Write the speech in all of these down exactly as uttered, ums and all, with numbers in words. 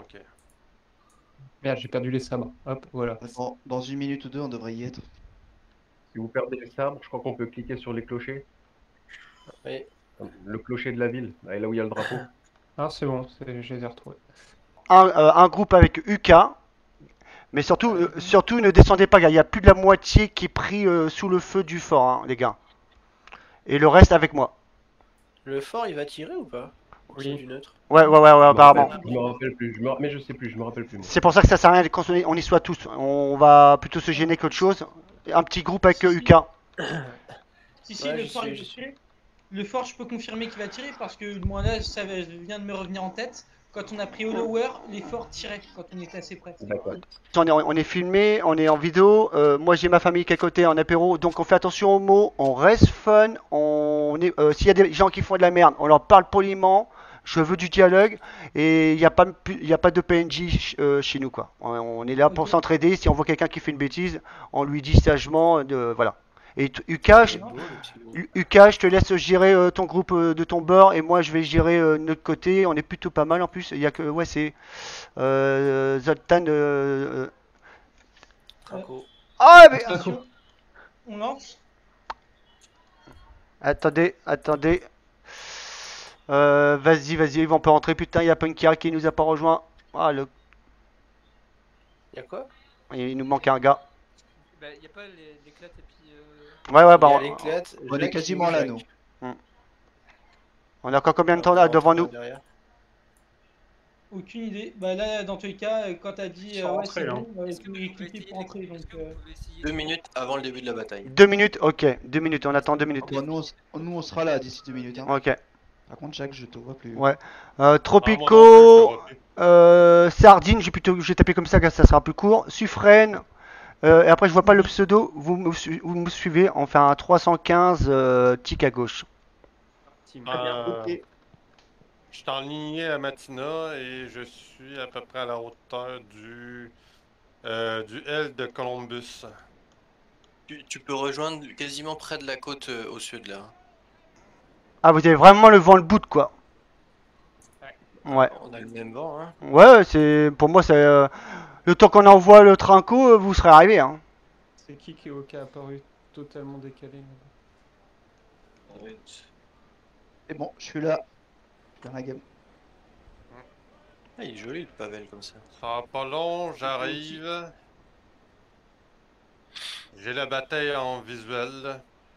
Ok. Merde, j'ai perdu les sabres. Hop, voilà. Dans, dans une minute ou deux, on devrait y être. Si vous perdez les sabres, je crois qu'on peut cliquer sur les clochers. Oui. Le clocher de la ville, là où il y a le drapeau. Ah, c'est bon, je les ai retrouvés. Un, euh, un groupe avec U K. Mais surtout, euh, surtout ne descendez pas, gars. Il y a plus de la moitié qui est pris euh, sous le feu du fort, hein, les gars. Et le reste avec moi. Le fort, il va tirer ou pas? Oui. C'est du neutre. Ouais, ouais, ouais, ouais, Je me apparemment. rappelle- Je me rappelle plus, je me... mais je sais plus, je me rappelle plus. moi. C'est pour ça que ça sert à rien qu'on on y soit tous. On va plutôt se gêner qu'autre chose. Un petit groupe avec Si, euh, si. U K. Si, si, Ouais, le j'y fort, suis, il j'y va suis. tirer. Le fort, je peux confirmer qu'il va tirer parce que moi là, ça vient de me revenir en tête. Quand on a pris Hollower, les forts tiraient quand on était assez près. D'accord. On est, on est filmé, on est en vidéo. euh, moi j'ai ma famille qui est à côté en apéro, donc on fait attention aux mots, on reste fun. On est, euh, s'il y a des gens qui font de la merde, on leur parle poliment. Je veux du dialogue et il n'y a pas, il y a pas de P N J euh, chez nous quoi. On, on est là pour Ok. s'entraider. Si on voit quelqu'un qui fait une bêtise, on lui dit sagement, de, voilà. Et t- U K, je, C'est beau, le petit groupe. U- U K, je te laisse gérer euh, ton groupe euh, de ton bord et moi je vais gérer euh, de notre côté. On est plutôt pas mal en plus. Il y a que ouais c'est euh, Zoltan. euh, euh, Trinco. Ah mais Attention, on lance. attendez, attendez. Euh, vas-y, vas-y, on peut rentrer. Putain, il y a Punkia qui nous a pas rejoint. Ah le, Y'a quoi? il nous manque un gars. Bah, y a pas les- l'éclate et puis. Euh... Ouais ouais Il bah y a on, l'éclate. On est Jacques, quasiment il est là, où, nous. Jacques? on a encore combien de Ah, temps on là rentre devant là nous? derrière. Aucune idée. Bah là, dans tous les cas, quand t'as dit Ils euh, sont ouais, rentrés, c'est là. bon, euh, Est-ce que tu vous es pouvez cliqué essayer pour entrer. de... Donc, Est-ce que euh, vous pouvez essayer Deux de- minutes avant le début de la bataille. Deux minutes, ok. Deux minutes, on attend deux minutes. Bon, nous, on, s- nous, on sera là d'ici deux minutes. Hein. Ok, Par contre, Jacques, je te vois plus. ouais. Euh, Ah, moi non plus, je te Tropico, vois plus. euh, Sardine, j'ai plutôt, j'ai tapé comme ça, car ça sera plus court. Suffren, euh, et après je vois pas le pseudo. Vous me, su- vous me suivez. On fait un trois cent quinze euh, tic à gauche. Team. Euh, Ok. Je suis en lignée à Matina et je suis à peu près à la hauteur du, euh, du L de Columbus. Tu, tu peux rejoindre quasiment près de la côte euh, au sud là. Ah, vous avez vraiment le vent le bout, quoi. Ouais. On a le même vent, hein. Ouais, c'est pour moi, c'est euh, le temps qu'on envoie le trinco, euh, vous serez arrivé. Hein. C'est qui qui est qui a apparu totalement décalé C'est bon, je suis là. Je suis dans la game. Ah, il est joli le Pavel comme ça. Ça va pas long, j'arrive. J'ai la bataille en visuel.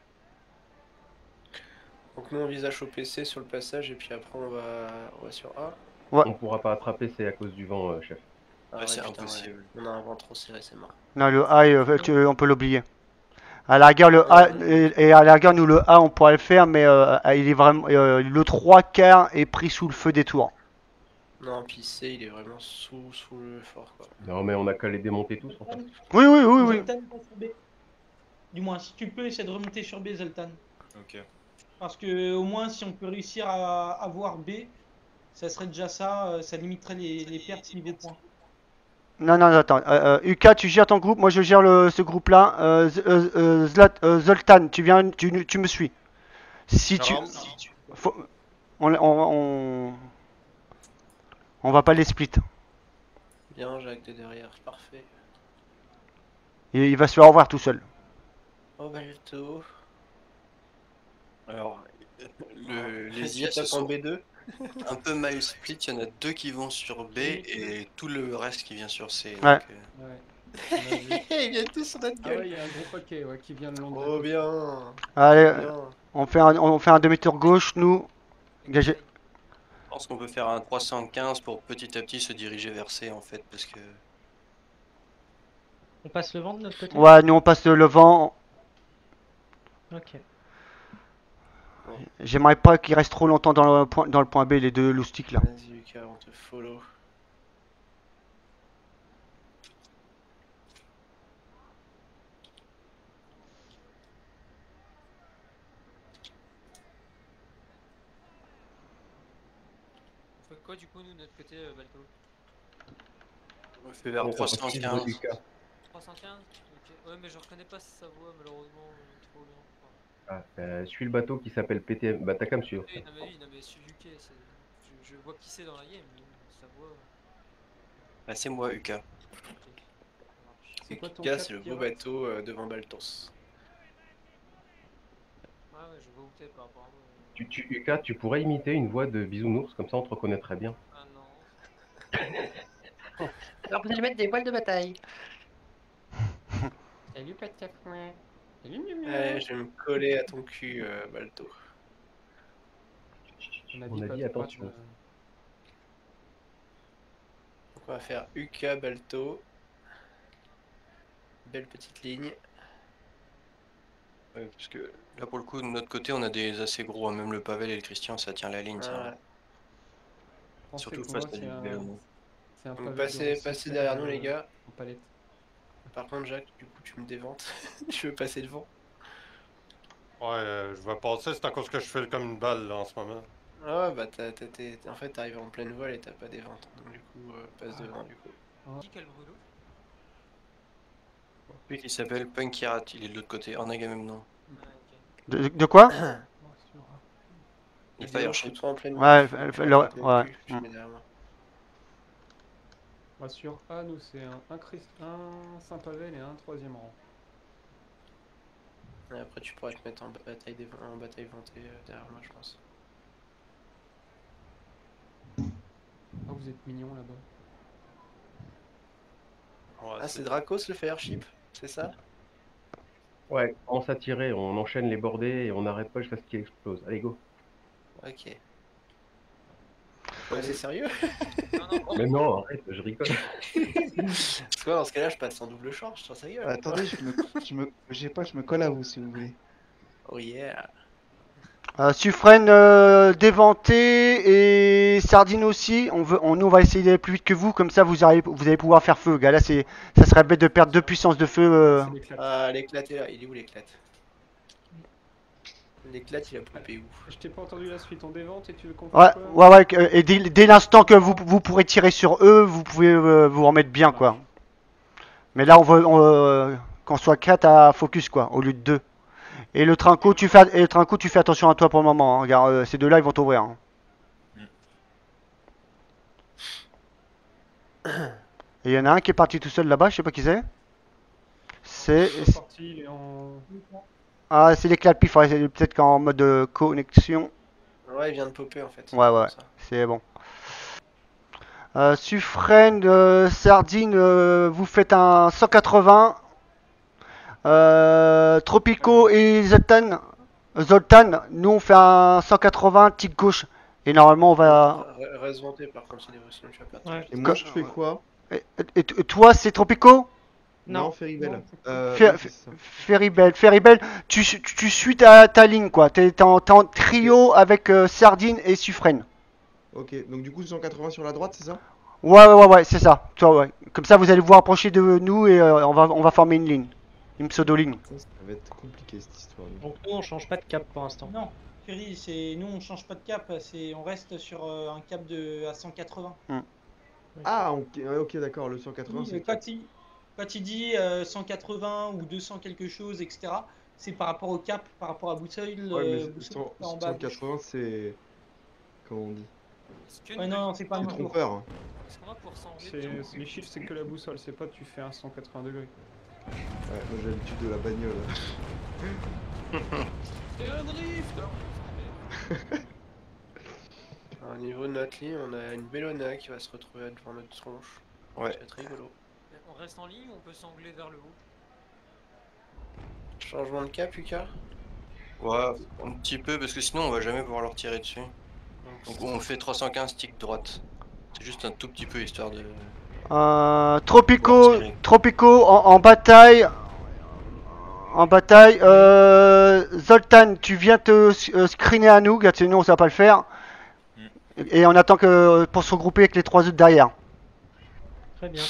Donc nous on vise à choper C sur le passage et puis après on va, on va sur A. On pourra pas attraper, c'est à cause du vent, euh, chef. Ah Ouais, c'est putain, impossible. ouais. On a un vent trop serré, c'est mort. Non, le A, euh, tu- on peut l'oublier. À la rigueur, le A, et, et à la rigueur, nous, le A, on pourrait le faire, mais euh, il est vraiment, euh, le trois quarts est pris sous le feu des tours. Non, puis C il est vraiment sous, sous le fort quoi. Non, mais on a qu'à les démonter tous, en fait. Oui, oui, oui, oui. Zoltan, passe sur B. Du moins, si tu peux, essaie de remonter sur B, Zoltan. Ok. Parce que au moins, si on peut réussir à avoir B, ça serait déjà ça, euh, ça limiterait les, les pertes niveau points. Non, non, attends. Euh, euh, U K, tu gères ton groupe, moi je gère le, ce groupe-là. Euh, Z- euh, euh, Zlat- euh, Zoltan, tu viens, tu, tu me suis. Si tu, Alors, faut- on, on, on, on va pas les split. Bien Jacques de derrière, parfait. Il, il va se faire revoir tout seul. Oh Balto. Alors, le, les Tu I A se tapes en sont B deux. un peu mal split. Il y en a deux qui vont sur B et tout le reste qui vient sur C. Ouais. donc, euh, Ouais. On a vu. Ils viennent tous sur notre Ah gueule. ouais, il y a un gros paquet ouais, qui vient de long de la Oh côte. bien. Allez, bien. on fait un, on fait un demi-tour gauche, nous. Engagé. Je pense qu'on peut faire un trois cent quinze pour petit à petit se diriger vers C en fait parce que On passe le vent de notre côté? Ouais, nous on passe le vent. Ok. J'aimerais pas qu'ils restent trop longtemps dans le point, dans le point B, les deux loustiques là. Vas-y Lucas, on te follow. On fait quoi du coup nous de notre côté, euh, Balto? on fait vers On trois fait cent six de quinze. U K. trois cent quinze? Ok. Ouais, mais je reconnais pas sa voix malheureusement, euh, trop loin. Ah, euh, suis le bateau qui s'appelle P T M. Bah, t'as qu'à me suivre. Oui, non mais oui, non mais Suzuki, c'est... Je, je vois qui c'est dans la game, mais sa voix... Ah, c'est moi, Uka. C'est quoi ton Uka, cap, c'est le beau Pierrot bateau euh, devant Baltos. Ouais, ouais, je vois où t'es par rapport à moi. Tu, tu, Uka, tu pourrais imiter une voix de bisounours, comme ça on te reconnaîtrait bien. Ah non. Alors vous allez mettre des voiles de bataille. Salut pas de cafouin. Salut miou miou. Ouais, je vais me coller à ton cul, euh, Balto. On a On dit, a pas dit de attention. droite, Donc on va faire Uka, Balto. Belle petite ligne. Ouais, parce que là, pour le coup, de notre côté, on a des assez gros, hein, même le Pavel et le Christian, ça tient la ligne, ça. euh, pensez Surtout que face moi, à c'est du un- Bellon. c'est un Donc pavé de passez, recyclage, passez derrière nous, euh, les gars. en palette. Par contre, Jacques, du coup, tu me déventes. Je veux passer devant. Ouais, euh, je vais passer, c'est à cause que je file comme une balle là en ce moment. Ah ouais, bah t'as, t'as- t'es- en fait, t'arrives en pleine voile et t'as pas des ventes. Donc du coup, euh, passe devant, du coup. Qui quel brûlot? Lui qui s'appelle Punkirat, il est de l'autre côté, en Agamemnon. Ah, ok. De, de quoi? Bon, sur- Il Et Fire donc, Ship. c'est Toi en pleine Ouais, voile, le- tu le- rattrapes mon ouais. cul, je Mm. mets derrière moi. Bah, sur A, nous, c'est un, un, Christ... un Saint-Pavel et un troisième rang. Et après, tu pourras te mettre en bataille, des... en bataille vantée euh, derrière moi, je pense. Ah, vous êtes mignon là-bas. Ouais, Ah, c'est Dracos le Fireship, c'est ça? Ouais, on commence à tirer, on enchaîne les bordées et on n'arrête pas jusqu'à ce qu'il explose. Allez, go. Ok. Ouais, c'est sérieux? Non, non, Mais non, arrête, je rigole. Parce que moi, dans ce cas-là, je passe en double charge, sur sa gueule. Attendez, je me, je me, j'ai pas, je me colle à vous si vous voulez. Oh yeah. Euh, Suffren euh, déventé et Sardine aussi. On veut, on, nous on va essayer d'aller plus vite que vous, comme ça vous allez, vous allez pouvoir faire feu, gars. Là, c'est, ça serait bête de perdre deux puissances de feu. euh. C'est l'éclat. Ah, l'éclate est là, il est où l'éclate? L'éclate, il a popé où? Je t'ai pas entendu la suite, on dévente et tu veux qu'on Ouais, fasse quoi? ouais, ouais. que- Et dès, dès l'instant que vous, vous pourrez tirer sur eux, vous pouvez euh, vous remettre bien, quoi. Mais là, on veut on, euh, qu'on soit quatre à focus, quoi, au lieu de deux. Et le trinco, tu fais, et le trinco, tu fais attention à toi pour le moment. Hein. Regarde, euh, ces deux-là, ils vont t'ouvrir. Hein. Et il y en a un qui est parti tout seul là-bas, je sais pas qui c'est. C'est. Il est parti, il est en... Ah, c'est l'éclat de pif, ouais, c'est peut-être qu'en mode euh, connexion. Ouais, il vient de popper en fait. Ouais, ouais, Ça. c'est bon. Euh, Suffren, euh, Sardine, euh, vous faites un cent quatre-vingts. Euh, Tropico et Zoltan, Zoltan, nous on fait un cent quatre-vingts, tic gauche. Et normalement on va. Re- Reste vanté par contre, sinon sinon tu vas perdre. Ouais. Et moi, je fais quoi? Et, et- et toi c'est Tropico? Non, Ferrybell. Euh, Fer- oui, c'est ça. Ferrybell, Ferrybell, tu, tu, tu suis ta, ta ligne quoi. T'es t'es en, t'es en trio avec euh, Sardine et Suffren. Ok, donc du coup cent quatre-vingts sur la droite, c'est ça? Ouais, ouais, ouais, ouais, c'est ça. Toi, ouais. Comme ça vous allez vous rapprocher de nous et euh, on, va, on va former une ligne. Une pseudo-ligne. Ça, ça va être compliqué cette histoire. Donc nous on change pas de cap pour l'instant. Non, Ferry, c'est nous on change pas de cap, c'est on reste sur euh, un cap de à cent quatre-vingts. Ah, ok, ouais, ok, d'accord, le cent quatre-vingts Oui, c'est. quand, il, quand il dit euh, cent quatre-vingts ou deux cents quelque chose, et cetera, c'est par rapport au cap, par rapport à boussole. Ouais, mais euh, je- boussole, cent- en bas à gauche. cent quatre-vingts c'est. Comment on dit? Est-ce que Ouais, nous- non, c'est pas un C'est tour. trompeur. hein. Est-ce qu'on va pour changer C'est, de c'est- les chiffres, c'est que la boussole, c'est pas tu fais un cent quatre-vingts degrés. Ouais, moi j'ai l'habitude de la bagnole. C'est un drift. Au niveau de notre ligne, on a une Bellona qui va se retrouver devant notre tronche. Ouais. Ça va être rigolo. On reste en ligne ou on peut s'angler vers le haut? Changement de cap, Lucas. Ouais, un petit peu, parce que sinon on va jamais pouvoir leur tirer dessus. Donc on fait trois cent quinze tic droite. C'est juste un tout petit peu histoire de... Euh, Tropico, Bon, tiré. Tropico en, en bataille. En bataille. Euh, Zoltan, tu viens te euh, screener à nous, gars, sinon ça va pas le faire. Et, et on attend que pour se regrouper avec les trois autres derrière. Très bien.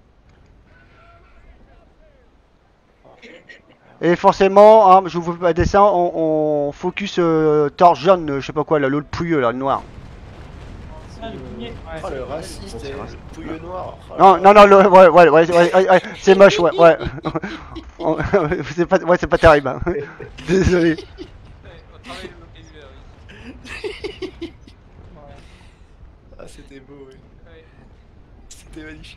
Et forcément, hein, je vous fais pas de dessin, on, on focus euh, torche jaune, euh, je sais pas quoi, là, l'autre pouilleux, là, le noir. Ah, le premier, ouais. Oh le raciste, et le pouilleux noir. Oh, Non, non, non, le, ouais, ouais, ouais, ouais, ouais, ouais, c'est moche, ouais, ouais. On- c'est pas, ouais, c'est pas terrible. Hein. Désolé. Ouais, on travaille le vocabulaire, oui. Ah c'était beau, oui. Ouais. C'était magnifique.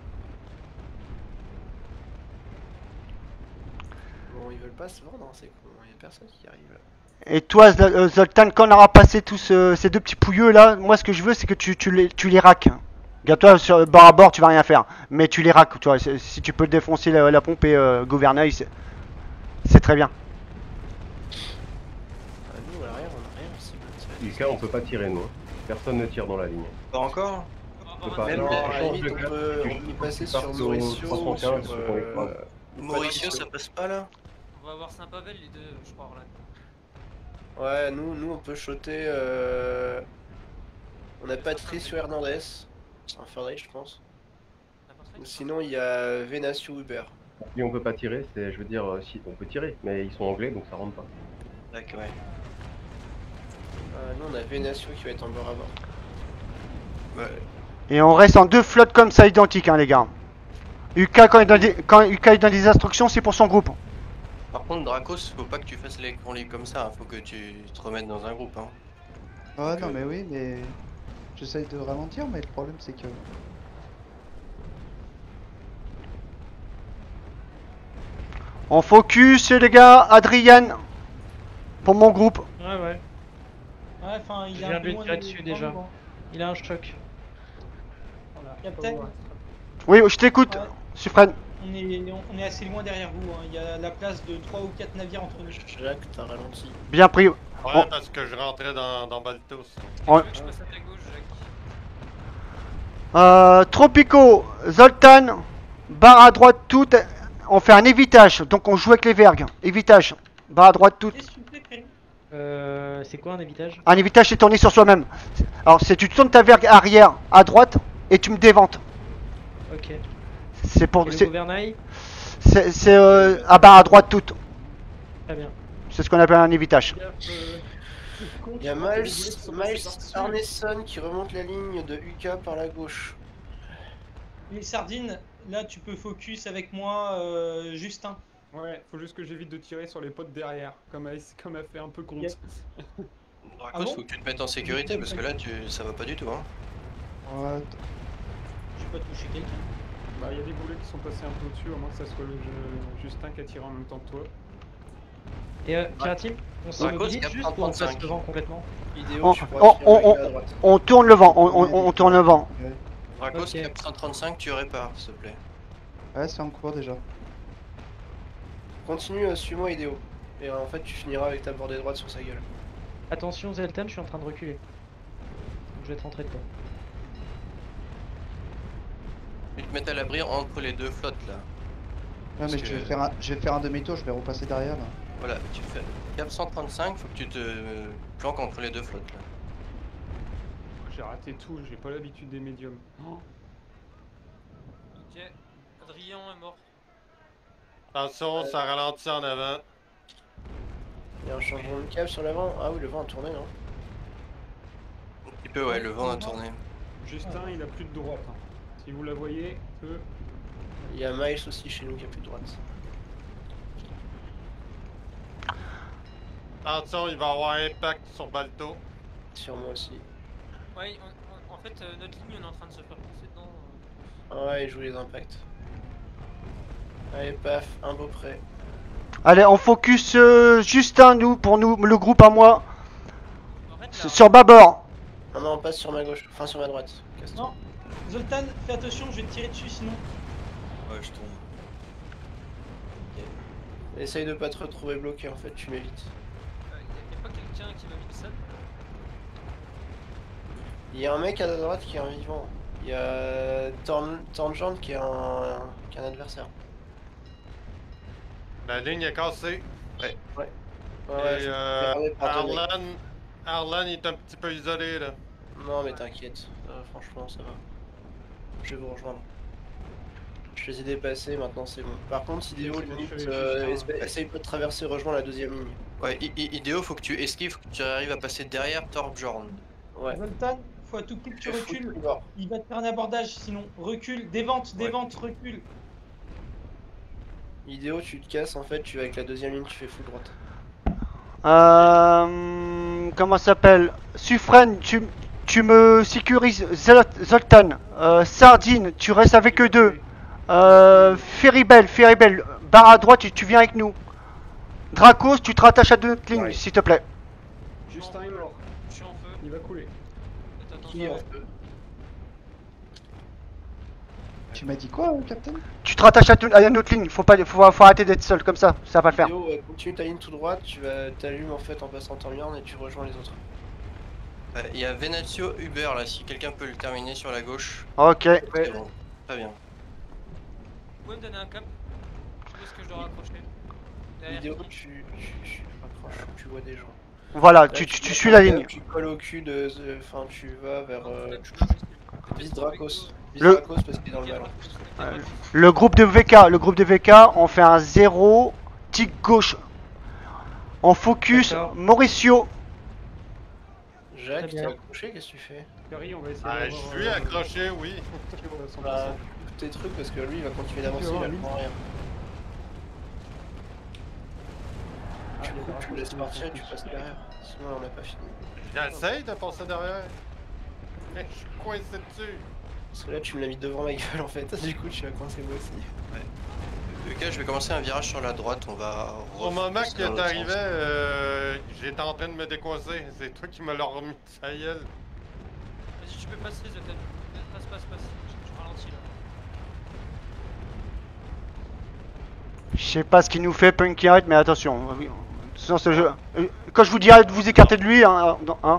Bon, ils veulent pas se vendre, hein, c'est con, il y a personne qui arrive là. Et toi, Zol- euh, Zoltan, quand on aura passé tous euh, ces deux petits pouilleux là, moi ce que je veux c'est que tu, tu les, tu les raques. Regarde-toi sur bord à bord, tu vas rien faire, mais tu les raques. Tu vois, c'est- si tu peux défoncer la, la pompe et euh, gouvernail, c'est c'est très bien. Ah, nous, à l'arrière, on a rien aussi. Lucas, on peut pas tirer, nous. hein. Personne ne tire dans la ligne. Pas encore? On peut pas. Même, Tu à la changes limite, de on cap, peut, tu on peut passer tu sur passes au Mauricio, trois cent quinze, sur... sur euh, ton écran. Mauricio, ça passe pas là? On va avoir Saint-Pavel les deux, je crois, Orlan. Ouais, nous, nous on peut shotter. Euh... On a Patrice sur Hernandez. C'est un fairrate, je pense. Ou sinon, il y a Venasio Uber. Si on peut pas tirer, c'est, je veux dire, euh, si on peut tirer, mais ils sont anglais donc ça rentre pas. D'accord, ouais. Euh, nous, on a Venasio qui va être en bord à bord. Ouais. Et on reste en deux flottes comme ça identiques, hein, les gars. U K, quand il donne des, quand U K il donne des instructions, c'est pour son groupe. Par contre, Dracos, faut pas que tu fasses l'écran libre comme ça, faut que tu te remettes dans un groupe. Hein. Ouais, non, mais oui, mais j'essaye de ralentir, mais le problème c'est que. On focus, les gars. Adrien, pour mon groupe. Ouais, ouais. Ouais, enfin, il Je a viens un de peu lui moins tirer de- dessus de déjà. temps, Il a un choc. Voilà. Captain, Oui, je t'écoute, Ouais. Suffren. on est, on est assez loin derrière vous. hein. Il y a la place de trois ou quatre navires entre nous. Jacques, t'as ralenti. Bien pris. Ouais, Oh. parce que je rentrais dans, dans Baltos. On- Tu veux que je passe à ta gauche, Jacques? Euh, Tropico, Zoltan, barre à droite toute. On fait un évitage, donc on joue avec les vergues. Évitage, barre à droite toute. Qu'est-ce que tu fais, Crémy? Euh, c'est quoi un évitage? Un évitage, c'est tourné sur soi-même. Alors, c'est tu tournes ta vergue arrière à droite et tu me déventes. Ok. C'est pour. Et le C'est gouvernail? c'est- c'est, euh, à barre à droite toute. Très bien. C'est ce qu'on appelle un évitage. Il y a Miles, Miles Arneson qui remonte la ligne de U K par la gauche. Les sardines, là tu peux focus avec moi, euh, Justin. Ouais, faut juste que j'évite de tirer sur les potes derrière, comme a, comme a fait un peu compte. Yep. Dracos, Ah bon faut que tu te mettes en sécurité parce que là, tu... ça va pas du tout. Hein. Ouais, Je peux pas toucher quelqu'un. Bah, il y a des boulets qui sont passés un peu au-dessus, à moins que ça soit le jeu- Justin qui a tiré en même temps que toi. Et euh, tira-t-il? On Dracos, s'immobilise quatre juste ou on passe trente-cinq. le vent complètement? Idéo, On, tu on, pourras tirer on- avec on- la droite. on tourne le vent, on, on- on tourne le vent. Dracos, Ok. cap cent trente-cinq, tu répares, s'il te plaît. ouais, c'est en cours déjà. Continue, euh, suis-moi Idéo. Et euh, en fait, tu finiras avec ta bordée droite sur sa gueule. Attention Zoltan, je suis en train de reculer. Je vais te rentrer dedans. Tu te mets à l'abri entre les deux flottes là. Ouais, Parce mais que- je vais faire un, je vais faire un demi-tour, je vais repasser derrière là. Voilà, tu fais cap cent trente-cinq, faut que tu te euh, planques entre les deux flottes là. J'ai raté tout, j'ai pas l'habitude des médiums. Oh. Ok. Adrien est mort. Attention, ça ralentit en avant. Il y a un changement de cap sur l'avant. Ah oui, le vent a tourné, non? Un petit peu, ouais, le vent a tourné. Justin, il a plus de droite. hein. Si vous la voyez, eux. Il y a Miles aussi chez nous qui a plus de droite. Attention, il va avoir un impact sur Balto. Sur moi aussi. Ouais, on- on- en fait, euh, notre ligne, on est en train de se faire pousser dedans. euh. Ah ouais, il joue les impacts. Allez, paf, un beau prêt. Allez, on focus euh, Justin, nous, pour nous, le groupe à moi. En fait, S- là, Sur bâbord. Non, non, on passe sur ma gauche. Enfin, sur ma droite. Casse-toi. Non. Zoltan, fais attention, je vais te tirer dessus sinon. Ouais, je tombe. Essaye de pas te retrouver bloqué en fait, tu m'évites. euh, y a pas quelqu'un qui m'a mis le sol? Il y a un mec à la droite qui est un vivant. Il y a Torn- Tornjand qui est un... qui est un adversaire. La ligne est cassée. Ouais, Et je- euh, regardez par deux mecs. Arlan, Arlan il est un petit peu isolé là. Non mais t'inquiète, euh, franchement ça va. Je vais vous rejoindre. Je les ai dépassés, maintenant c'est bon. Par contre, Idéo, Parce que limite, tu fais euh, juste un- essa- essaye pas de traverser, rejoins la deuxième ligne. Ouais, I- I- Idéo, faut que tu esquives, faut que tu arrives à passer derrière Torbjorn. Ouais. Zoltan, faut à tout prix que tu Je fous recules. tout bord. Il va te faire un abordage sinon. Recule, dévente, Ouais. dévente, recule. Idéo, tu te casses en fait, tu vas avec la deuxième ligne, tu fais full droite. Euh, comment ça s'appelle? Suffren, tu, tu tu me sécurises Zol- Zoltan. Euh, Sardine, tu restes avec eux deux. Euh, Ferrybell, Ferrybell, barre à droite, tu, tu viens avec nous. Dracos, tu te rattaches à notre ligne, Ouais. s'il te plaît. Justin est mort. Je suis en feu. Il va couler. Faites attention. Qui est en feu? Tu m'as dit quoi, euh, Captain? Tu te rattaches à, ton- à notre ligne, faut, pas, faut, faut arrêter d'être seul comme ça, ça va pas le faire. Théo, ouais, continue ta ligne tout droite, tu vas t'allumes en fait en passant en merde et tu rejoins les autres. Euh, Il y a Venatio Uber là, si quelqu'un peut le terminer sur la gauche. Ok. C'est bon. Très bien. Vous pouvez me donner un cap? Où est-ce que je dois raccrocher? Derrière Vidéo, qui? tu, tu, tu, raccroches, tu vois des gens. Voilà, Là, tu, tu, tu vas suis la faire- ligne. Tu colles au cul de. de- Enfin, tu vas vers. Euh, Le Vise Dracos. Vise Le- Dracos parce qu'il est dans le ballon. Le groupe de V K, le groupe de V K, on fait un zéro, tic gauche. On focus D'accord. Mauricio. Jacques, Très t'es bien. accroché, qu'est-ce que tu fais? Curry, on va essayer Ah, d'avoir, je suis euh, accroché, oui. son Bah, passage. coupe tes trucs parce que lui il va continuer d'avancer, il a prend rien. Ah, Tu les coupes, tu Dracos, le laisses ils partir et sont tu tous. passes derrière. Sinon on n'a pas fini. J'essaye de passer derrière. Mais je suis coincé dessus. Parce que là tu me l'as mis devant ma gueule en fait, du coup tu vas coincer moi aussi. Ok, je vais commencer un virage sur la droite, on va... Au moment repasser que dans l'autre t'arrivais, sens. euh, j'étais en train de me décoincer. C'est toi qui me l'as remis, ça y est. Vas-y, tu peux passer, Zoltan. Passe, passe, passe. Je, je ralentis là. Je sais pas ce qu'il nous fait, Punky Red, mais attention. Sinon, ce jeu... euh, Quand je vous dirai de vous écarter de lui, hein, dans- hein.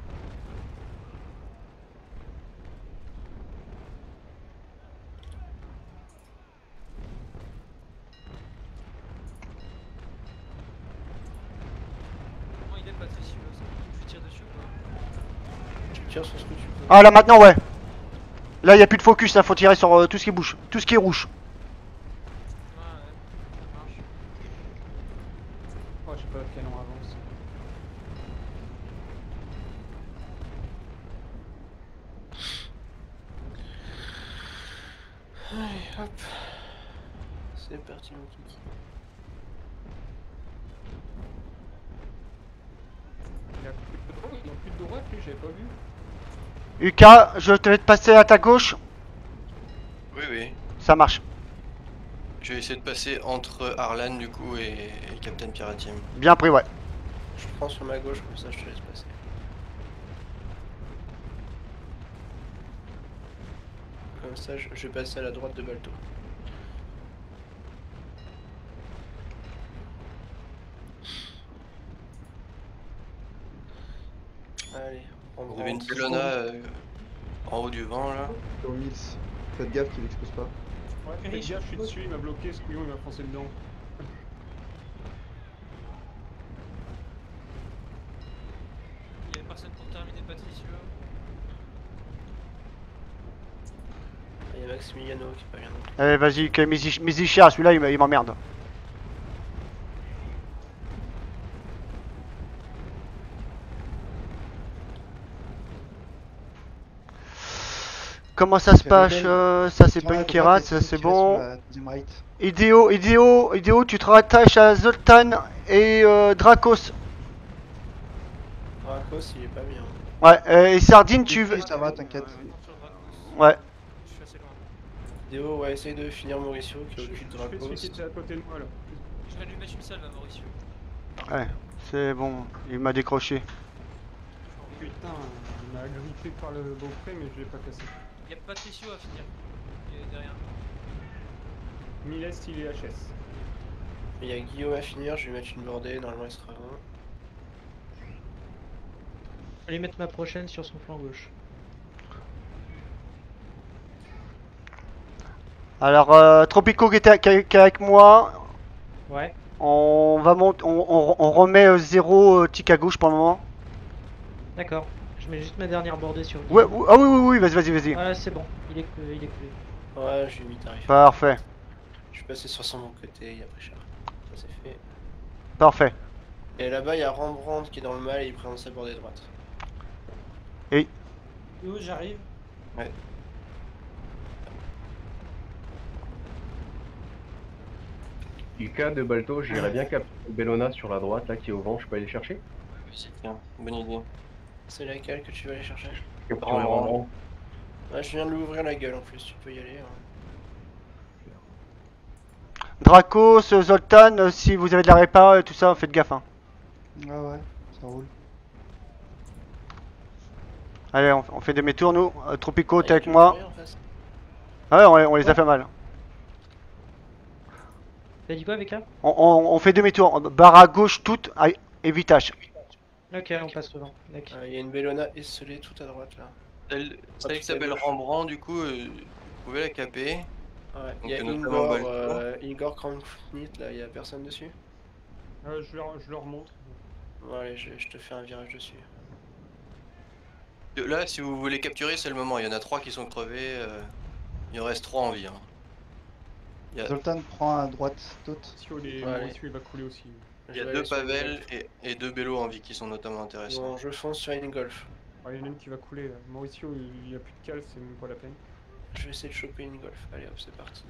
Comment il est, Patricio? Je lui tire dessus ou pas? Tu tires sur ce que tu peux. Ah là maintenant, ouais. Là, y a plus de focus, là, faut tirer sur euh, tout ce qui bouge, tout ce qui est rouge. Ouais, ouais. Ça marche. Oh, j'ai pas de canon avance. Allez, hop. C'est parti mon kiki. Il a plus de droite, il a plus de droite, lui, j'avais pas vu. Uka, je te vais te passer à ta gauche. Oui, oui. Ça marche. Je vais essayer de passer entre Arlan du coup et, et Captain Piratium. Bien pris, ouais. Je prends sur ma gauche comme ça je te laisse passer. Comme ça je, je vais passer à la droite de Balto. Allez, on Vous avez une rentre. Bellona euh, en haut du vent là. Sur Mills. Faites gaffe qu'il explose pas. Ouais, fais Curry, gaffe, je suis je- dessus, il m'a bloqué, ce couillon, il m'a foncé dedans. Il y a personne pour terminer, Patricio. Il y a Maximiliano qui est pas bien. Allez, vas-y, que Mizi- Mizichia, celui-là, il m- il m'emmerde. Comment ça se passe? euh, Ça, c'est Sur la Punky droite, Rat, et ça, tu c'est tires bon. sur la deuxième right. Idéo, Idéo, Idéo, tu te rattaches à Zoltan et euh, Dracos. Dracos il est pas bien. Ouais, euh, et Sardine, tu veux. Oui, ça va, t'inquiète. Sur Dracos. Ouais. Je suis assez loin. Déo, ouais, essaye de finir Mauricio qui est Je, au cul de je fais celui qui Dracos. était à côté de moi là. Je vais lui mettre une salve à Mauricio. Ouais, c'est bon, il m'a décroché. Putain, il m'a grippé par le beaupré, mais je l'ai pas cassé. Il y a Patricio à finir. Il est derrière. Miles, il est H S. Il y a Guillaume à finir, je vais lui mettre une bordée, normalement il sera bon. Je vais lui mettre ma prochaine sur son flanc gauche. Alors, euh, Tropico qui était qui est qui est avec moi, Ouais. on va monter, on, on, on remet euh, zéro euh, tic à gauche pour le moment. D'accord. Je mets juste ma dernière bordée sur lui. Ouais, ou- ah oui, oui, oui, vas-y, vas-y, vas-y. Ouais, c'est bon. Il est, cou- il est coulé. Ouais, j'ai mis tarif. Parfait, Je suis passé sur son bon côté, il y a pris cher. Ça c'est fait. parfait. Et là-bas, il y a Rembrandt qui est dans le mal et il présente sa bordée droite. Où j'arrive? Uka de Balto, j'irais bien capter Bellona sur la droite là qui est au vent, je peux aller le chercher? Vas-y, tiens, bonne idée. C'est laquelle que tu vas aller chercher? Capturer Rembrandt. Ouais, je viens de lui ouvrir la gueule en plus, tu peux y aller. Hein. Dracos, Zoltan, euh, si vous avez de la répa et tout ça, faites gaffe. Hein. Ouais, ouais, ça roule. Allez, on, on fait demi-tour nous. Euh, Tropico, Ah, t'es y a avec que moi. le en face. Ah ouais, on, les- on les a fait mal. T'as dit quoi avec là? On, on- on fait demi-tour. Barre à gauche, toute, à évitage. Ok, on passe devant. D'accord. Il y a une Bellona esselée tout à droite là. Celle, Ah, celle tout qui à s'appelle gauche. Rembrandt, du coup, euh, vous pouvez la caper. Ouais, il Donc, y a euh, notamment Ingor, Baldur. euh, Ingor Cranknit là, il y a personne dessus. Euh, je, leur, je leur montre. Bon, allez, je, je te fais un virage dessus. De- Là, si vous voulez capturer, c'est le moment. Il y en a trois qui sont crevés. euh, Il en reste trois en vie. Hein. Il y a, Zoltan prend à droite toute. Mauricio, il, est- Ouais, allez. Mauricio, il va couler aussi. il y Je a vais deux aller sur Pavel Ingolf. et, et deux Bello en vie qui sont notamment intéressants. Bon, je fonce sur Ingolf. Ouais, il y en a une qui va couler. Là. Mauricio, il n'y a plus de cale, c'est même pas la peine. Je vais essayer de choper Ingolf. Allez hop, c'est parti.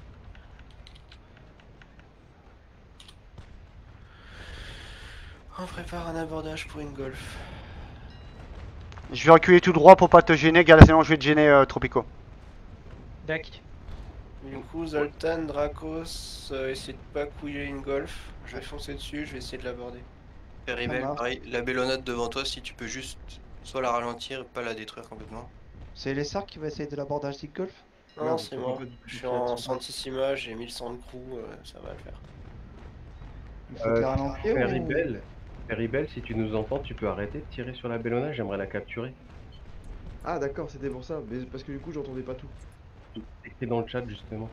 On prépare un abordage pour Ingolf. Je vais reculer tout droit pour pas te gêner, gars, sinon je vais te gêner, euh, Tropico. Dac. Du coup, Zoltan, Dracos, euh, essayez de pas couiller Ingolf. Je vais foncer dessus, je vais essayer de l'aborder. Peribel, marche. pareil. La bellonnade devant toi, si tu peux juste soit la ralentir, pas la détruire complètement. C'est les Sarks qui va essayer de l'abordage du golf. Non, Merde, c'est ça moi. va pas du tout Je suis faire en dessus. Santissima, j'ai mille cent de crew, euh, ça va le faire. Il faut Euh, les ralentir ou... Peribel, Peribel, si tu nous entends, tu peux arrêter de tirer sur la Bellona, j'aimerais la capturer. Ah d'accord, c'était pour ça. Mais parce que du coup, j'entendais pas tout. C'est écrit dans le chat justement.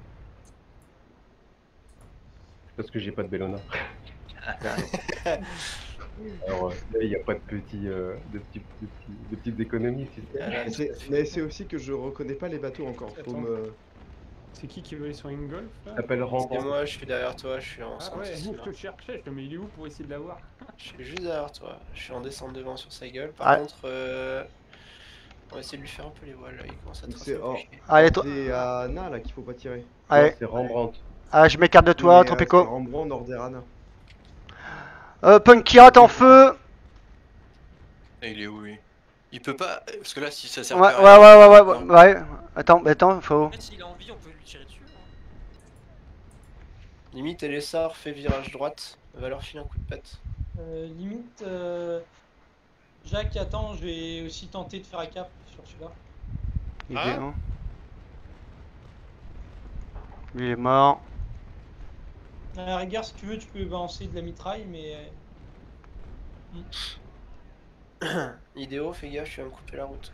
Parce que j'ai pas de Bellona. Alors euh, là, il n'y a pas de petits, euh, de, petits, de, petits, de petites économies. si c'est- Voilà, Mais c'est- Mais c'est aussi que je reconnais pas les bateaux encore. Faut Attends. me... C'est qui qui veut aller sur Ingolf là? Ça s'appelle C'est Rembrandt. moi, je suis derrière toi, je suis en Ah ouais, Santissima. je te cherchais, je te mets il est où pour essayer de l'avoir? Je suis juste derrière toi, je suis en descente devant sur sa gueule. Par Ah. contre, euh, on va essayer de lui faire un peu les voiles là, il commence à Donc tracer c'est un peu hors... chier. Allez, toi. C'est à Na là qu'il faut pas tirer. Allez, Non, c'est Rembrandt. ah, je m'écarte de toi, Mais, euh, Tropico. c'est Rembrandt, Norderana. Euh, Punkirat en feu. Et il est où lui? Il peut pas. Parce que là, si ça sert Ouais, plus ouais, à rien, ouais, ouais, ouais, non. ouais, ouais. Attends, attends, faut. En fait, s'il a envie, on peut lui tirer dessus. Hein. Limite, Elessar fait virage droite, va leur filer un coup de patte. Euh, limite, euh, Jacques, attends, je vais aussi tenter de faire un cap sur celui-là. Il Ah. est où? Lui il est mort. À la rigueur, si tu veux, tu peux balancer de la mitraille, mais. euh, Idéo, fais gaffe, tu vas me couper la route.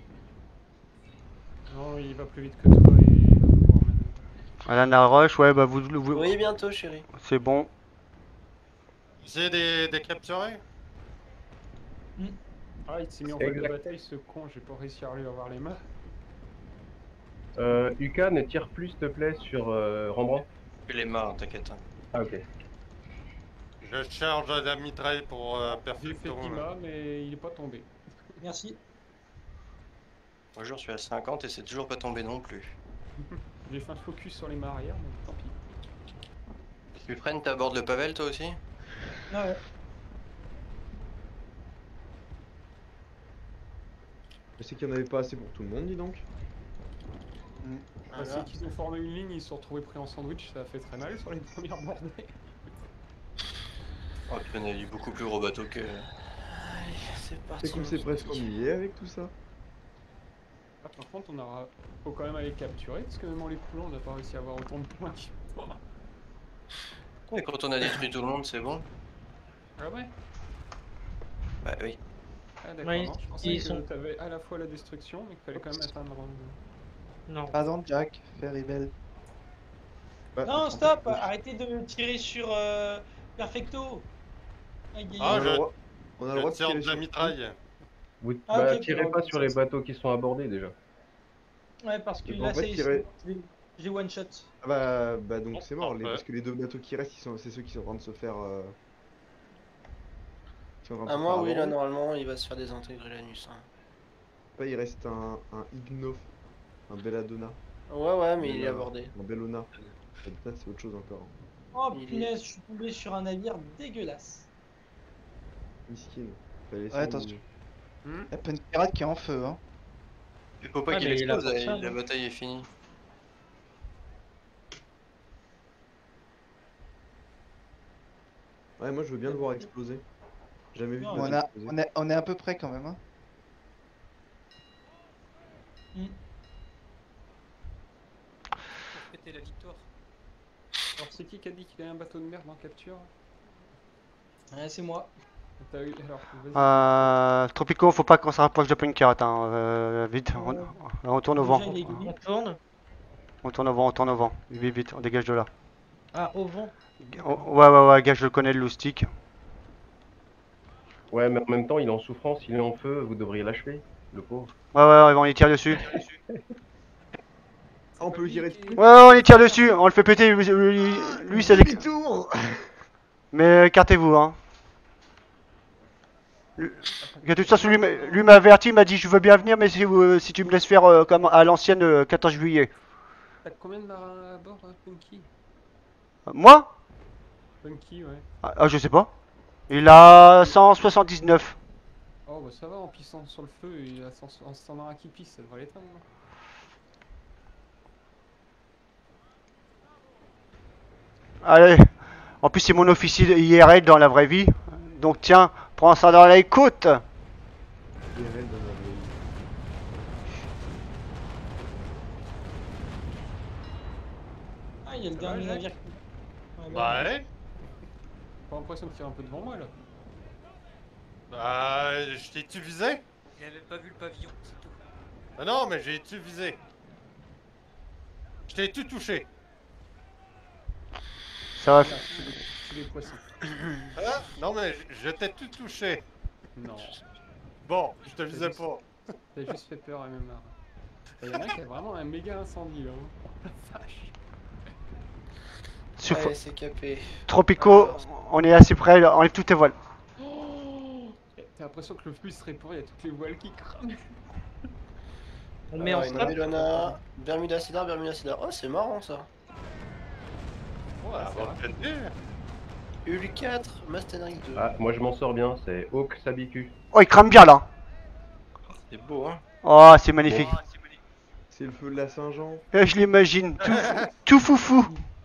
Non, il va plus vite que toi et il va pouvoir manœuvrer. Alana Rush, ouais, bah vous. vous... Oui, bientôt, chérie. C'est bon. Essayez de les capturer. Ah, il s'est mis en C'est voie de exact. bataille ce con, j'ai pas réussi à lui avoir les mains. Euh, Uka, ne tire plus s'il te plaît sur euh, Rembrandt. Je les marre, t'inquiète. hein. Ah ok. Je charge la mitraille pour euh, J'ai fait perfecto. dix mâts, mais il est pas tombé. Merci. Moi, je suis à cinquante et c'est toujours pas tombé non plus. J'ai fait un focus sur les mains arrière, mais tant pis. Tu freines, t'abordes le Pavel toi aussi? Ah ouais. Je sais qu'il y en avait pas assez pour tout le monde, dis donc. Ah, Voilà. c'est qu'ils ont formé une ligne, ils se sont retrouvés pris en sandwich, ça a fait très mal sur les premières bordées. Oh, tu connais du beaucoup plus gros bateau que. Allez, c'est parti. C'est cool, mon c'est presque kiki. ennuyé avec tout ça. Ah, par contre, on aura... faut quand même aller capturer, parce que même en les coulant, on n'a pas réussi à avoir autant de points. Et quand on a détruit tout le monde, c'est bon? Ah ouais? Bah oui. Ah d'accord, Ouais, non, je pensais ils que sont- t'avais à la fois la destruction, mais qu'il fallait quand même atteindre... euh, Non. Pardon, Jack, fais rebelle. Bah, Non, stop! Arrêtez de me tirer sur euh, Perfecto! Aïe, aïe, On Ah, a aïe. le je- droit, on a le Je droit de tire tirer de la sur... mitraille. Vous Ah, bah, ok, tirez ok, pas ok, sur ça, les ça. bateaux qui sont abordés déjà. Ouais, parce que Et là, en fait, c'est. tirer- j'ai- J'ai one shot. Ah bah, bah donc Bon, c'est mort, les... parfait. parce que les deux bateaux qui restent, ils sont... c'est ceux qui sont en train de se faire... Euh... qui sont en train de À se moi, faire oui, là, aborder. normalement, il va se faire désintégrer l'anus. Hein. Là, il reste un, un Ignof, un Belladonna, Ouais, ouais, mais il est Bella- abordé. un Bellona. Peut-être c'est autre chose encore. Oh Il est- punaise, je suis tombé sur un navire dégueulasse. Miskin. Fallait Ouais, essayer de- attention. Il y a plein de pirates qui est en feu. Hein. Il faut pas Ah, qu'il mais il a explose, pour ça, la non bataille est finie. Ouais, moi je veux bien le voir exploser. Jamais vu de Non, ma On, vie a, exploser. on, est, on est à peu près quand même. Hein. Pour fêter la victoire. Alors c'est qui qui a dit qu'il avait un bateau de merde en capture? Ouais, c'est moi. T'as eu... Alors, vas-y. Euh, Tropico, faut pas qu'on se rapproche de Punker, hein. Euh, vite, on, on tourne au vent. Déjà, il est gagné. On tourne. On tourne au vent, on tourne au vent. Vite, vite, on dégage de là. Ah, au vent. Oh, ouais, ouais, ouais, gars, je le connais, le loustic. Ouais, mais en même temps, il est en souffrance, il est en feu, vous devriez l'achever, le pauvre. Ouais, ouais, ouais, on y tire dessus. Ah, on peut le tirer dessus. Ouais, ouais, on y tire dessus, on le fait péter. Lui, lui, lui c'est les... tour. Mais écartez-vous, hein. Lui- De toute façon, lui, m'a- lui m'a averti, il m'a dit je veux bien venir, mais si, vous- si tu me laisses faire euh, comme à l'ancienne euh, quatorze juillet. T'as combien de marins à bord, hein, Punky? Euh, Moi Punky, ouais. ah, ah, je sais pas. Il a cent soixante-dix-neuf. Oh bah ça va, en pissant sur le feu, il a cent cent marins qui pissent, ça devrait l'éteindre. non? Allez. En plus, c'est mon officier de I R L dans la vraie vie. Donc tiens, prends ça dans les côtes. I R L dans la vie. Ah, il y a le Ça dernier va, navire. Jacques qui- Ouais, bah, Ouais. J'ai l'impression de tirer un peu devant moi là. Bah, je t'ai-tu visé? Il avait pas vu le pavillon, c'est tout. Ah non, mais j'ai-tu visé? Je t'ai-tu touché? Ça va. C'est des poissons. Hein? Non, mais je je t'ai-tu touché? Non, Bon, je te visais pas. t'as juste fait peur à mes marins. Il y en a un qui a vraiment un méga incendie là. hein. La vache. Sur Allez, c'est capé. Tropico, on est assez près, là. Enlève toutes tes voiles. T'as l'impression que le feu il serait pour, il y a toutes les voiles qui crament. On le met en Ah, une strap. Bellona, Bermuda Cedar, Bermuda Cedar. Oh, c'est marrant ça. Ouais, elle va peut-être bien. U L quatre, Mastenry deux. Ah, moi je m'en sors bien, c'est Hawk Sabiku. Oh, il crame bien là. C'est beau, hein. Oh, c'est magnifique. C'est le feu de la Saint-Jean. Eh, je l'imagine. Tout, tout foufou.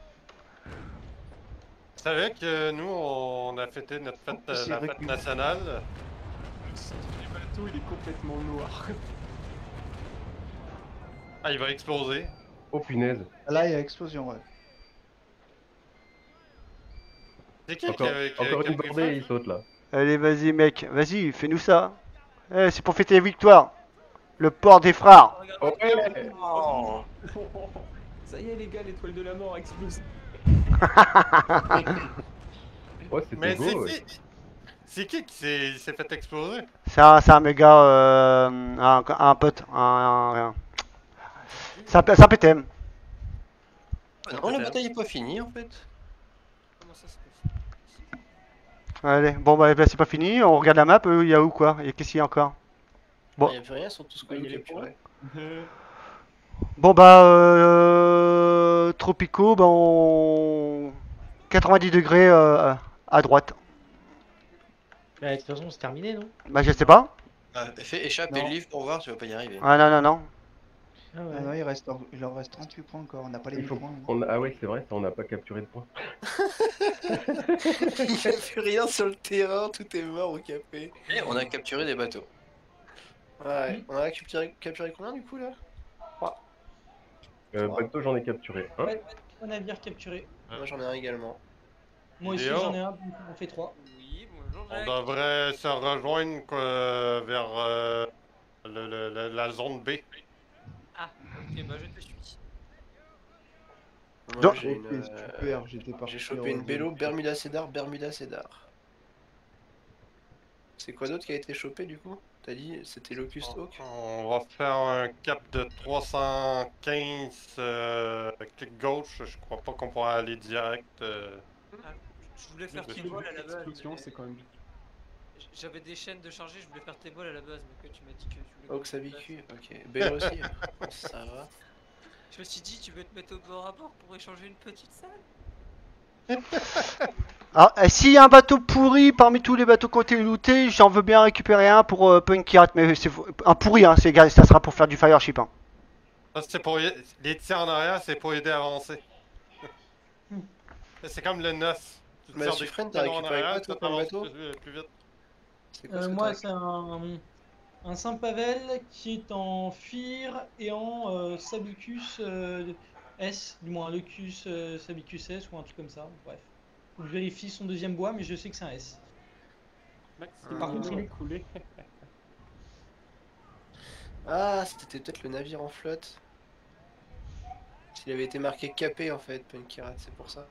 Vous savez que nous, on a fêté notre fête, Oh, c'est la fête recul. nationale. Le centre du bateau il est complètement noir. Ah, il va exploser. Oh punaise. Là, il y a explosion, ouais. C'est qui Encore, qui a, qui a- encore qui a une pris bordée, feu? il saute là. Allez, vas-y, mec. Vas-y, fais-nous ça. Eh, c'est pour fêter la victoire. Le port des frères. Oh, ouais. Oh. Ça y est les gars, l'étoile de la mort explose. Oh, c'était Mais c'est beau. ouais. qui? C'est qui qui s'est s'est fait exploser? C'est un, c'est un méga. Euh, un, un pote. Un. un, un- C'est un, c'est un P T M. Non, la bataille est pas finie en fait. Comment ça se passe? Allez, bon, bah, bah, c'est pas fini. On regarde la map. euh, Il y a où quoi? Et qu'est-ce qu'il y a encore? Bon. Il n'y a plus rien, ils sont tous connus capturés. Bon, bah. Euh, Tropico, bah, on. quatre-vingt-dix degrés euh, à droite. Bah, de toute façon, c'est terminé, non? Bah, je sais pas. Ah, fais échappe et Non. le livre pour voir, tu vas pas y arriver. Ah, non, non, non. Ah Ah non, il, reste, il leur reste trente-huit points encore. On n'a pas les Il mille faut points. hein. qu'on- Ah ouais, c'est vrai, ça, on n'a pas capturé de points. Il n'y a plus rien sur le terrain, tout est mort au café. Et on a capturé des bateaux. Ouais, on a capturé, capturé combien du coup là? Euh, Ouais. bateau, j'en ai capturé un. Ouais, un navire capturé. Moi j'en ai un également. Moi aussi, Léo. j'en ai un, donc on fait trois. Oui, bonjour On Jacques. devrait se rejoindre quoi, vers euh, le- le- le- la zone B. Ah, ok, bah je te suis. Moi Donc- j'ai Ok, une, euh, super, j'étais parti. j'ai chopé une en- Bello, Bermuda Cedar, Bermuda Cedar. C'est quoi d'autre qui a été chopé du coup? T'as dit c'était Locust Hawk? On va faire un cap de trois cent quinze euh, clic gauche. Je crois pas qu'on pourra aller direct. euh. Ah, je voulais faire Oui, tes parce bols à la base. L'explosion, mais- c'est quand même. J'avais des chaînes de charger, je voulais faire tes bols à la base, mais que tu m'as dit que tu voulais. Hawk Sabiku, ok. Bello aussi? Ça va. Je me suis dit, tu veux te mettre au bord à bord pour échanger une petite salle? Ah, et s'il y a un bateau pourri parmi tous les bateaux qui ont été lootés, j'en veux bien récupérer un pour euh, Punkirat, mais c'est un pourri, hein, c'est ça sera pour faire du fireship. Hein. Ça, c'est pour y- les tirs en arrière, c'est pour aider à avancer. C'est comme le neuf. Tu Bah, tires des Suffren, coups t'as de canon en récupéré quoi, arrière, toi, ça comme t'avance bateau? plus, plus vite. C'est quoi Euh, ce que moi, t'as c'est un, un Saint-Pavel qui est en Fir et en euh, Sabicus euh, S, du moins Locus euh, Sabicus S ou un truc comme ça. Bref. Faut que je vérifie son deuxième bois, mais je sais que c'est un S. Max, Par contre, il est coulé. Ah, c'était peut-être le navire en flotte. S'il avait été marqué capé en fait, Punkirat, c'est pour ça.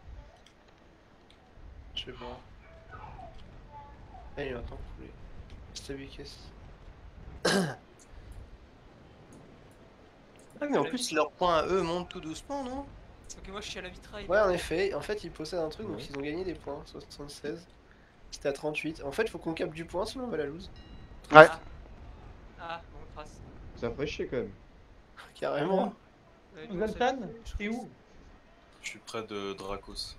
Je vais voir. Ah, il est maintenant coulé. Stabicus. Ah, mais en plus, leurs points à eux montent tout doucement, non? Ok, moi je suis à la vitraille. Ouais, en effet, en fait, ils possèdent un truc, Ouais. donc ils ont gagné des points. soixante-seize. C'était à trente-huit. En fait, il faut qu'on capte du point, sinon on va la lose. Ouais. Ah, ah bon, trace. Ça ferait chier quand même. Carrément. Ouais, nous, on Zoltan, s'est- t'es où? Je suis près de Dracos.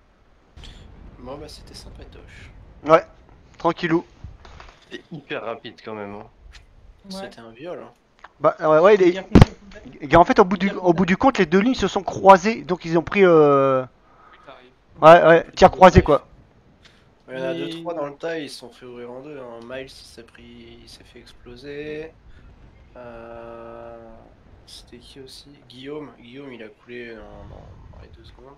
Bon, bah, c'était sympatoche. Ouais, tranquillou. C'est hyper rapide quand même. Hein. Ouais. C'était un viol. Hein. Bah ouais, ouais, il est... Et en fait, au bout, du, au bout du compte, les deux lignes se sont croisées, donc ils ont pris. Euh... Ouais, ouais, tir croisé quoi. Il y en a Mais- deux trois dans le tas, ils se sont fait ouvrir en deux. Hein. Miles, il s'est pris, il s'est fait exploser. Euh... C'était qui aussi? Guillaume. Guillaume, il a coulé dans, dans- dans les deux secondes.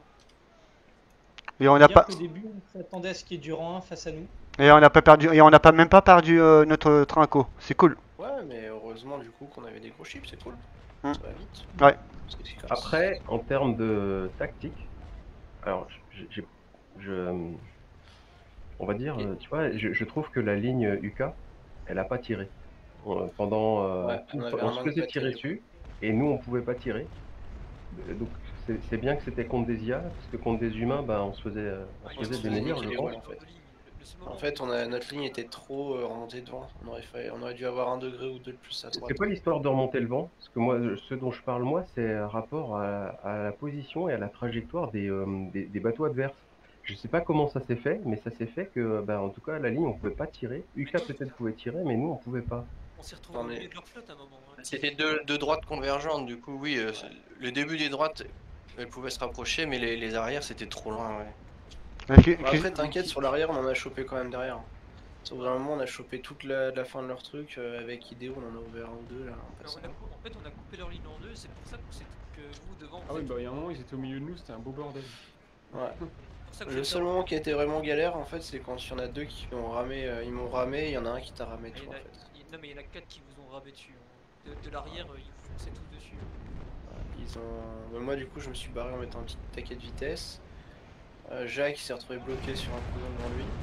Et on n'a Dire pas. qu'au début, on s'attendait à ce qu'il y ait du rang un face à nous. Et on n'a pas perdu. Et on n'a pas même pas perdu euh, notre trinco. C'est cool. Ouais, mais heureusement du coup qu'on avait des gros chips, c'est cool. Hmm. Ça va vite. Ouais. Parce que c'est comme Après, en termes de tactique, alors, j'ai- j'ai- je, on va dire, euh, tu vois, je, je trouve que la ligne U K, elle a pas tiré. On- pendant, euh, Ouais, tout- on avait on un se manque faisait de tirer batterie. dessus, et nous, on pouvait pas tirer. Euh, Donc, c'est c'est bien que c'était contre des I A, parce que contre des humains, bah, on se faisait, euh, on se Ouais, faisait il se démolir, faisait je niquer, pense. ouais, en fait. En fait, on a, notre ligne était trop euh, remontée devant. On aurait, fallu- on aurait dû avoir un degré ou deux de plus à droite. C'est pas l'histoire de remonter le vent, parce que moi, je- ce dont je parle, moi, c'est rapport à, à la position et à la trajectoire des, euh, des, des bateaux adverses. Je sais pas comment ça s'est fait, mais ça s'est fait que, bah, en tout cas, la ligne, on pouvait pas tirer. U K peut-être pouvait tirer, mais nous, on pouvait pas. On s'est retrouvé au Non, mais- milieu de leur flotte à un moment. hein. C'était deux, deux droites convergentes, du coup, oui. euh, c'est- le début des droites, elles pouvaient se rapprocher, mais les, les arrières, c'était trop loin, ouais. Ok, Bon, après, t'inquiète, sur l'arrière, on en a chopé quand même derrière. Sur un moment, on a chopé toute la, la fin de leur truc. euh, avec Idéo, on en a ouvert un ou deux là. en Mais passant. on a cou- en fait, on a coupé leur ligne en deux, c'est pour ça que, c'est- que vous devant. Ah vous oui, êtes- bah il y a un moment, ils étaient au milieu de nous, c'était un beau bordel. Ouais. c'est pour ça que Le vous seul êtes moment qui a été vraiment galère, en fait, c'est quand il y en a deux qui ont ramé. euh, ils m'ont ramé, il y en a un qui t'a ramé Ah, il y toi, en en a- fait. il- Non, mais il y en a quatre qui vous ont rabé dessus. hein. De, de l'arrière, euh, ils vous fonçaient tous dessus. Ils ont... bah, moi, du coup, je me suis barré en mettant un petit taquet de vitesse. Euh, Jacques il s'est retrouvé bloqué sur un cousin devant lui.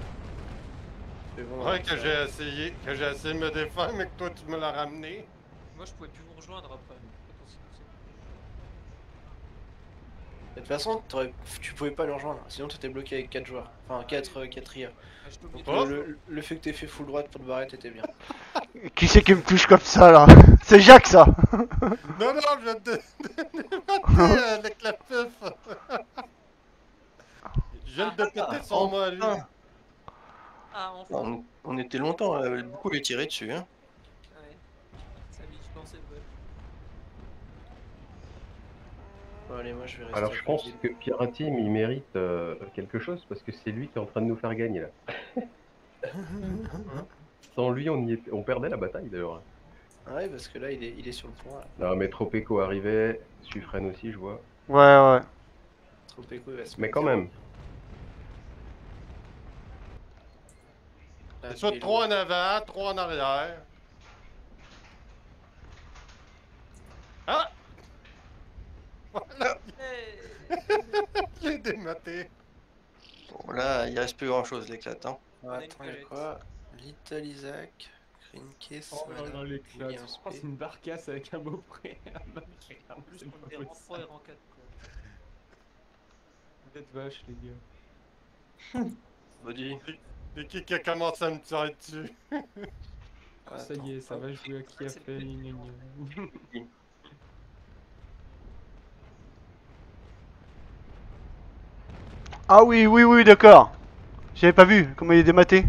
Mais bon, Ouais, euh, que j'ai essayé, que j'ai essayé de me défendre, mais que toi tu me l'as ramené. Moi, je pouvais plus vous rejoindre après. Quand on s'est poussé. De toute façon, t'aurais- tu pouvais pas le rejoindre, sinon t'étais bloqué avec quatre joueurs. Enfin, quatre I A. Ah, je peux oublier Donc de- le, le- le fait que t'aies fait full droite pour te barrer, t'étais bien. Qui c'est qui me touche comme ça là? C'est Jacques ça. Non, non, je viens de démater avec la pif. Je viens de péter son mot à lui. Ah, Ah, enfin. on, on était longtemps, euh, beaucoup lui tirer dessus, hein. Ouais. Ça m'y pensais, ouais. Bon, allez, moi je vais rester. Alors, à je pense côté. que Piratim, il mérite euh, quelque chose, parce que c'est lui qui est en train de nous faire gagner, là. Sans lui, on, y est- on perdait la bataille, d'ailleurs. Ouais, parce que là, il est, il est sur le point. Là. Non, mais Tropeco arrivait, Suffren aussi, je vois. Ouais, ouais. Tropeco, il va se Mais mettre quand zéro. même. Là, C'est soit il est trois loin. en avant, trois en arrière. Ah! Voilà, Hey. je l'ai dématé. Bon, là, il reste plus grand chose, l'éclate, hein. Ah, attends, il y a quoi? Little Isaac, Greencase, Oh là là, les clats. Williams Oh, P. c'est une barcasse avec un beau prêt. En plus, on était rang trois et rang quatre. Quoi. Vous êtes vaches, les gars. Body. C'est qui qui a commencé à me tirer dessus? Ah, ça y est, ça va jouer à qui a c'est fait. le gna gna gna. Ah oui, oui, oui, d'accord. J'avais pas vu comment il est dématé.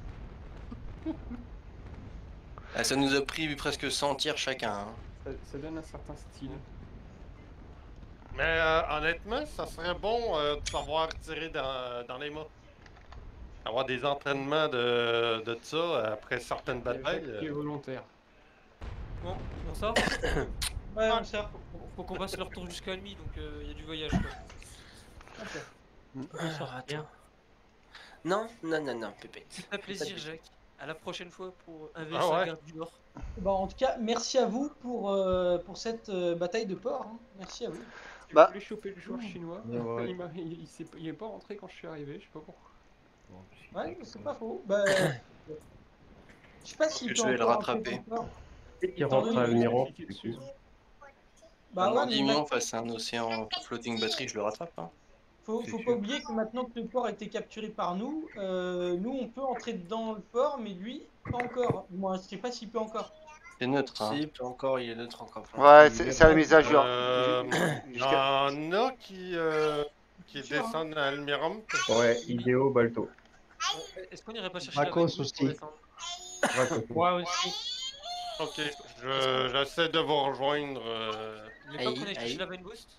Ah, ça nous a pris presque cent tirs chacun. Hein. Ça, ça donne un certain style. Mais euh, honnêtement, ça serait bon euh, de savoir tirer dans, dans les mots. Avoir des entraînements de, de ça après certaines Il y a batailles. Jacques qui est euh. volontaire. Bon, on sort. Ouais, on sort. Faut, faut qu'on fasse le retour jusqu'à Almi, donc il y a du voyage quoi. On sort. Ah, attends. Non, non, non, non, Pépette. Ça fait plaisir, Jacques. À la prochaine fois pour un V Ah S ouais. Garde du Nord. Bon, en tout cas, merci à vous pour, euh, pour cette euh, bataille de port. Hein. Merci à vous. Si Bah. vous voulez choper le joueur chinois, Ouais, ouais. il, m'a- il, il s'est- il est pas rentré quand je suis arrivé, je sais pas pourquoi. Ouais, c'est pas faux. Bah, je sais pas s'il Je peut vais le encore rentrer rattraper. dans le port. Peut-être qu'il Étant rentre donné à que- Almirant. Cliquez du dessus. coup. Bah ouais, En mais dix maintenant, millions face à un océan floating battery, je le rattrape. Hein. faut, c'est faut pas sûr. oublier que maintenant que le port a été capturé par nous, euh, nous on peut entrer dans le port, mais lui, pas encore. Moi, je sais pas s'il peut encore. C'est neutre. Hein. Si, il peut encore, il est neutre encore. Ouais, c'est c'est la mise à jour. Euh, Il y Jusqu'à- en a qui, euh, qui Sûr, hein. descendent à Almiram. Ouais, Idéo, Balto. Est-ce qu'on irait pas chercher Dracos la Vengeance aussi. pour descendre? Moi aussi. Ok, je- j'essaie de vous rejoindre. euh, Vous voulez pas Aïe, qu'on aille chercher aïe. la Vine Boost?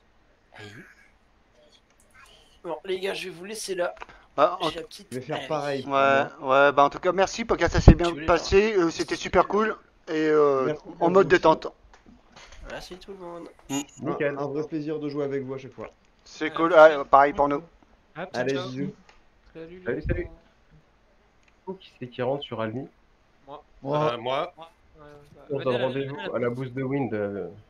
Bon, les gars, je vais vous laisser là. Bah, en- J'ai la petite. Je vais faire Allez. pareil. pour Ouais, moi. ouais, bah en tout cas, merci, podcast, ça s'est bien Tu voulais passé, euh, c'était super cool, et euh, Merci en pour mode vous détente. Merci tout le monde. Nickel. Un, un vrai plaisir de jouer avec vous à chaque fois. C'est cool, ouais, pareil pour nous. Ah, petit Allez, ciao. bisous. Salut, Salut, les salut. gars. Qui c'est qui rentre sur Almi? Moi. Moi, euh, moi, Ouais, bah, On venez donne à la- rendez-vous venez à la- à la boost de wind. euh,